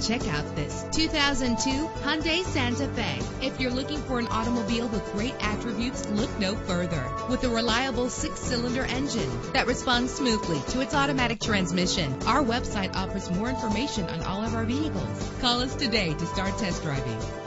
Check out this 2002 Hyundai Santa Fe. If you're looking for an automobile with great attributes, look no further. With a reliable 6-cylinder engine that responds smoothly to its automatic transmission, our website offers more information on all of our vehicles. Call us today to start test driving.